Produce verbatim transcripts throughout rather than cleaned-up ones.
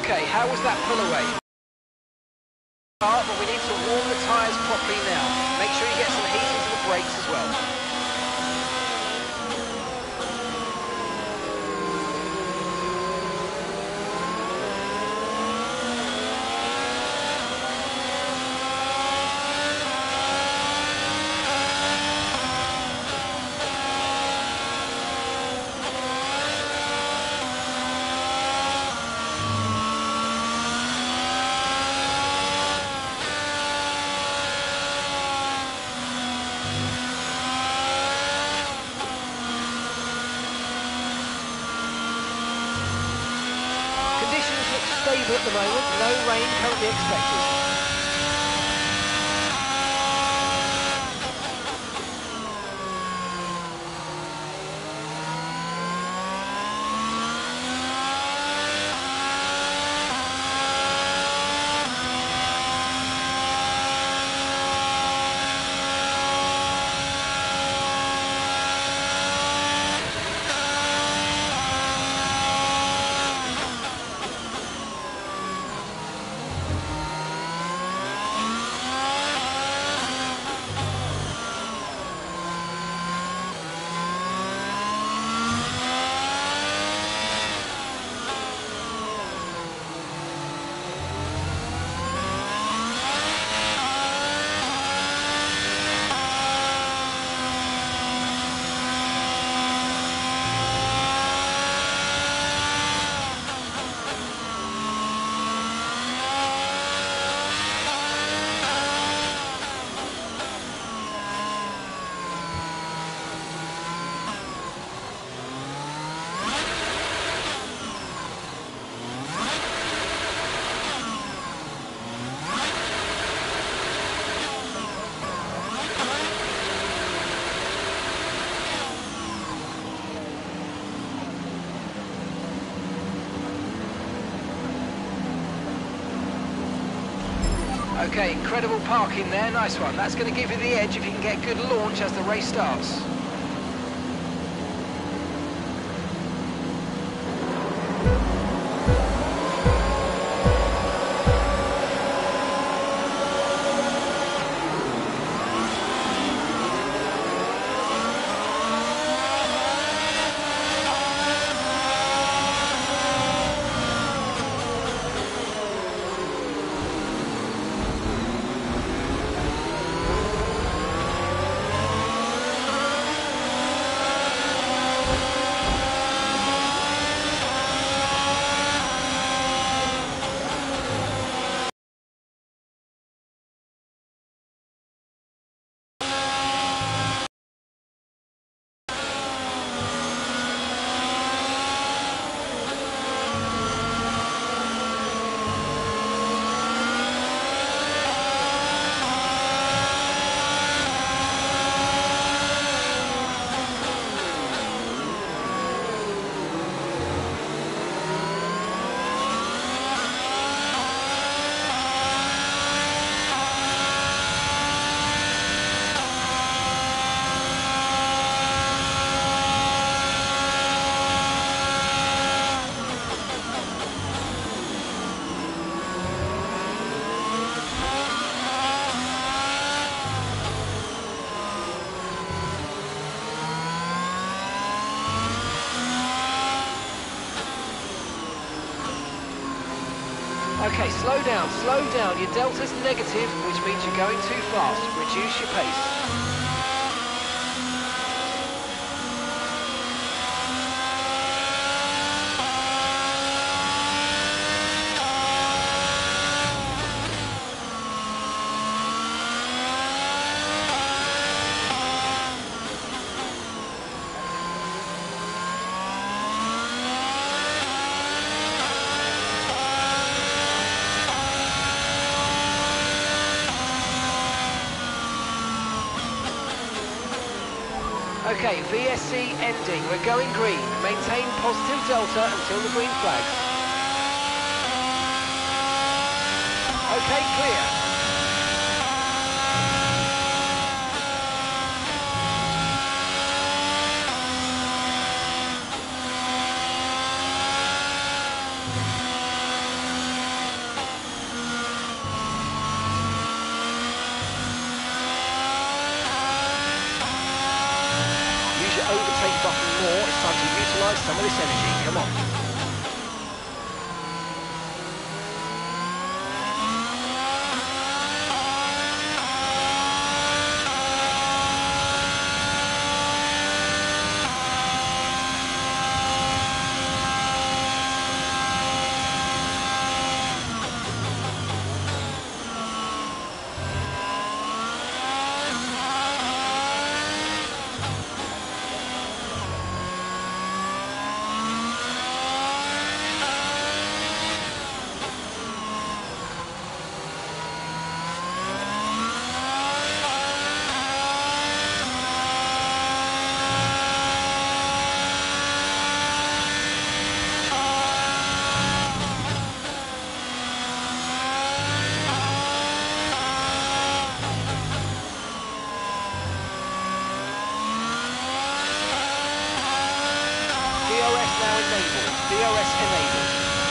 Okay, how was that pull away? But we need to warm the tyres properly now. Make sure you get some heat into the brakes as well. Stable at the moment, no rain currently expected. Okay, incredible parking there, nice one. That's going to give you the edge if you can get good launch as the race starts. Okay, slow down, slow down. Your delta's negative, which means you're going too fast. Reduce your pace. Okay, V S C ending. We're going green. Maintain positive delta until the green flags. Okay, clear. some of this energy, come on. D R S now enabled. D R S enabled.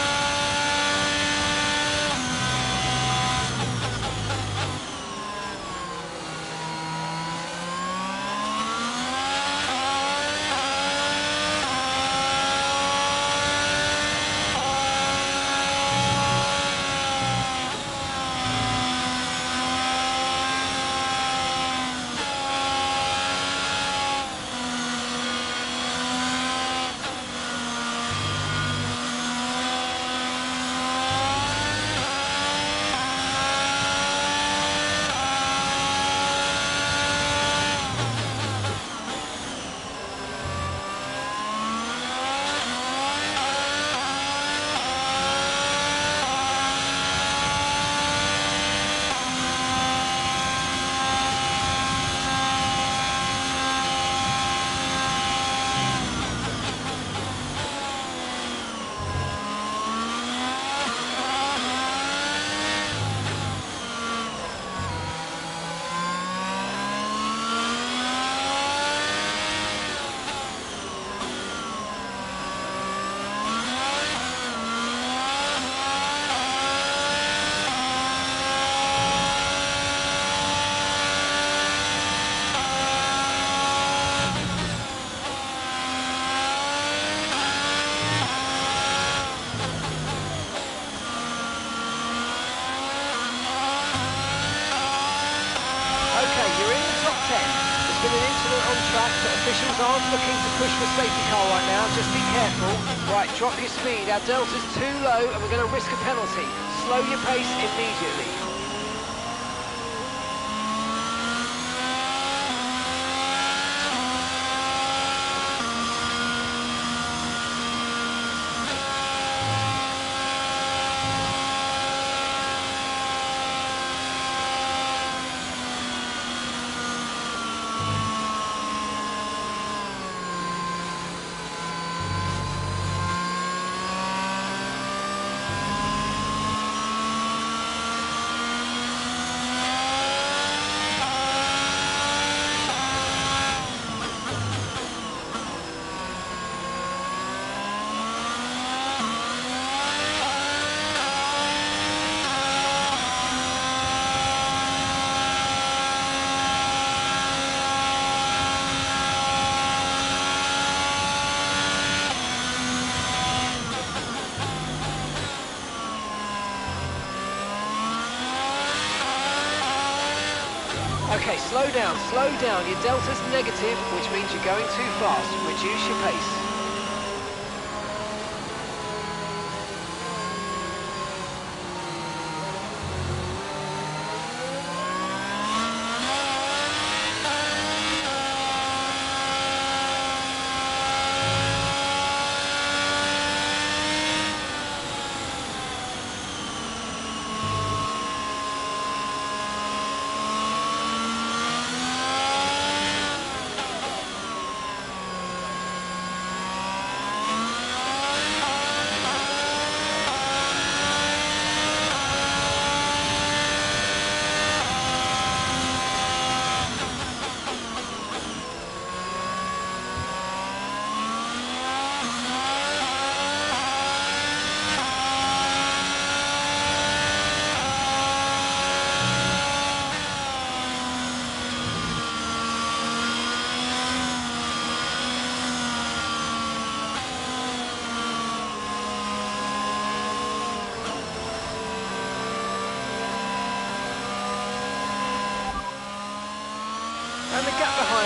Okay, you're in the top ten. There's been an incident on track, but officials aren't looking to push for safety car right now. Just be careful. Right, drop your speed. Our delta's too low, and we're going to risk a penalty. Slow your pace immediately. Okay, slow down, slow down. Your delta's negative, which means you're going too fast. Reduce your pace.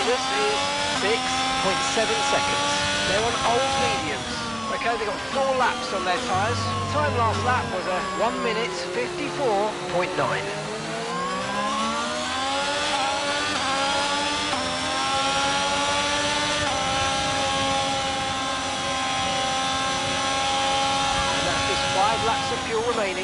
Matias is six point seven seconds. They're on old mediums. Okay, they've got four laps on their tyres. Time last lap was a one minute fifty-four point nine. And that's just five laps of fuel remaining.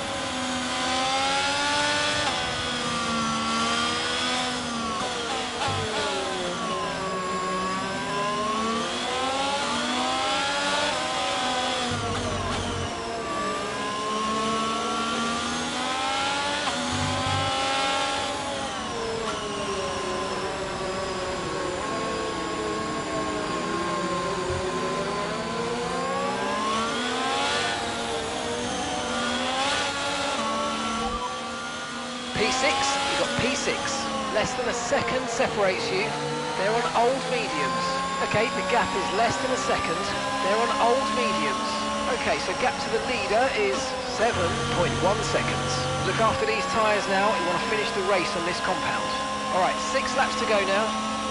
P six, you've got P six. Less than a second separates you. They're on old mediums. Okay, the gap is less than a second. They're on old mediums. Okay, so gap to the leader is seven point one seconds. Look after these tyres now. You want to finish the race on this compound. All right, six laps to go now.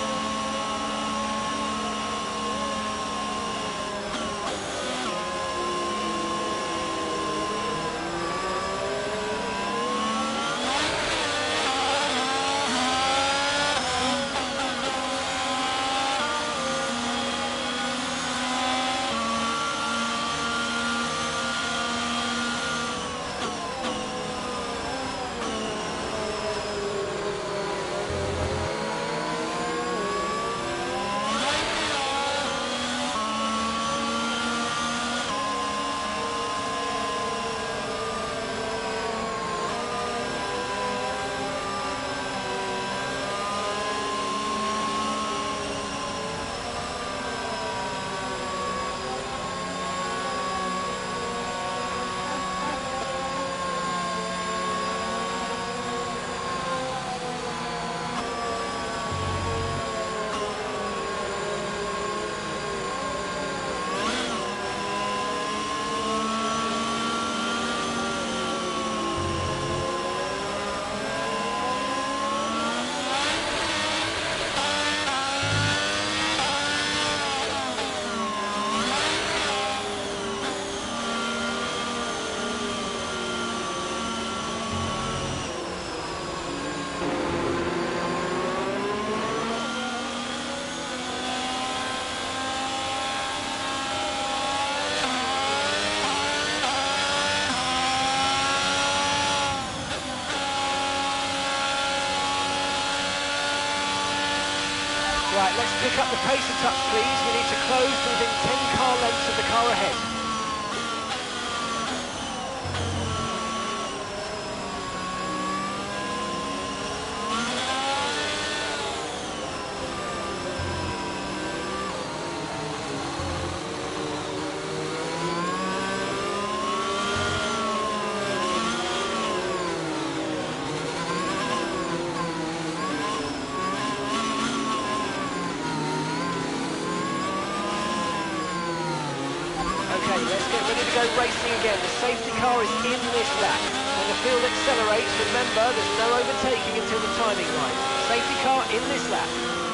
Right, let's pick up the pace a touch, please. We need to close to within ten car lengths of the car ahead. Okay, let's get ready to go racing again. The safety car is in this lap. When the field accelerates, remember there's no overtaking until the timing line. Safety car in this lap.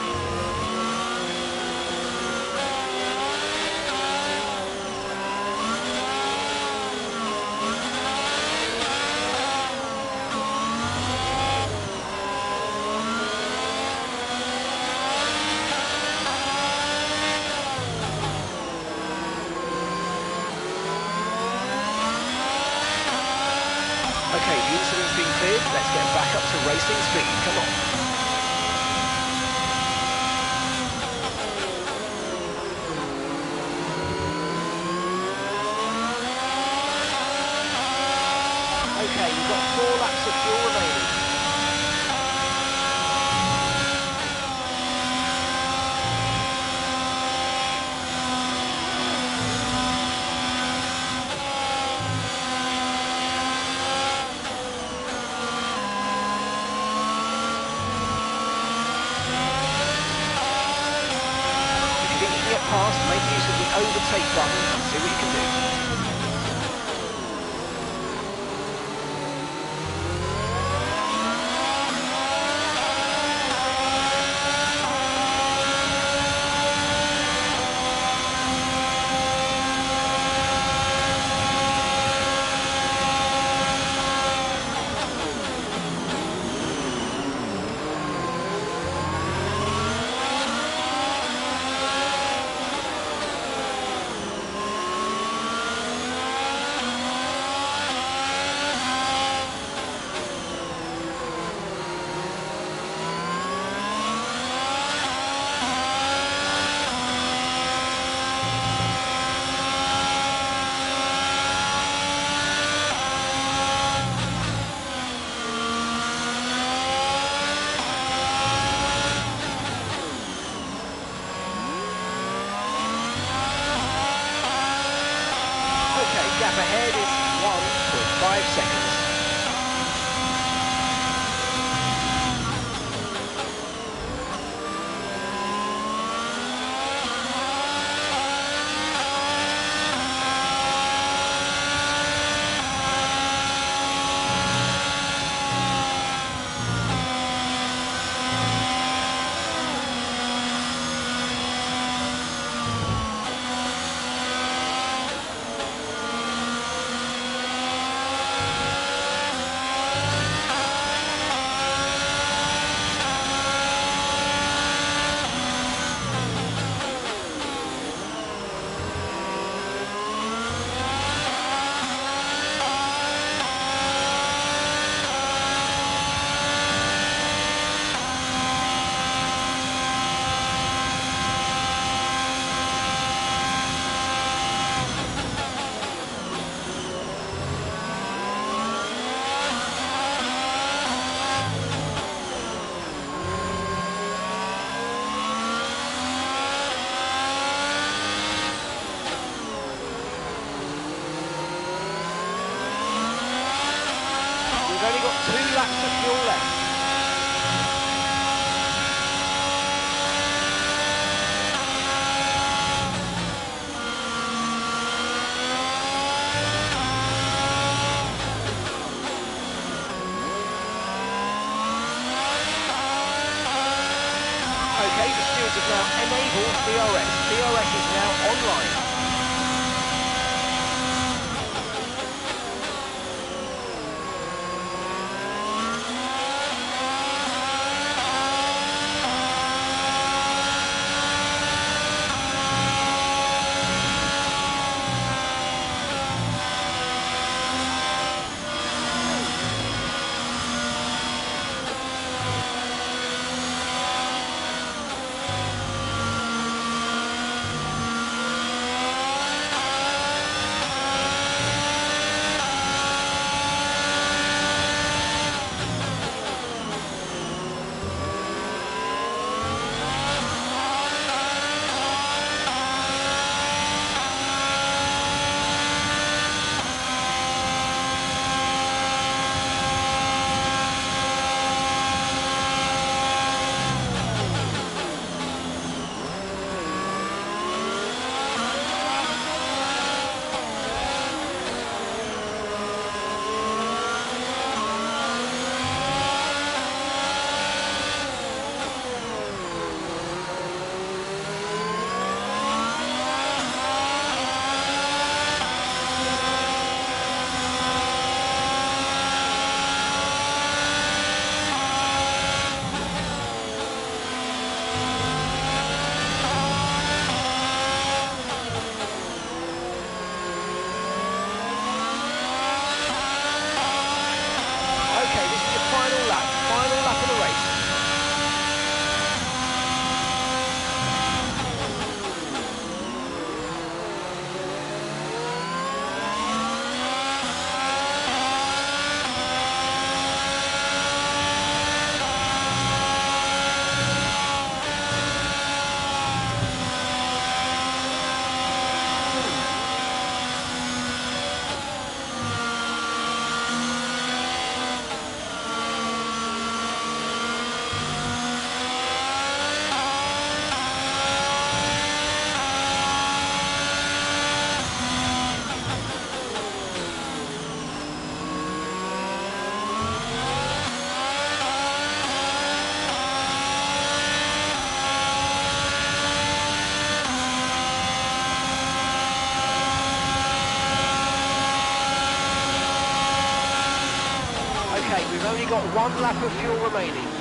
Okay, the incident's been cleared. Let's get back up to racing speed. Come on. Okay, you've got four laps of fuel remaining. Past, make use of the overtake button and see what you can do. now enable D R S. D R S is now online. Okay, we've only got one lap of fuel remaining.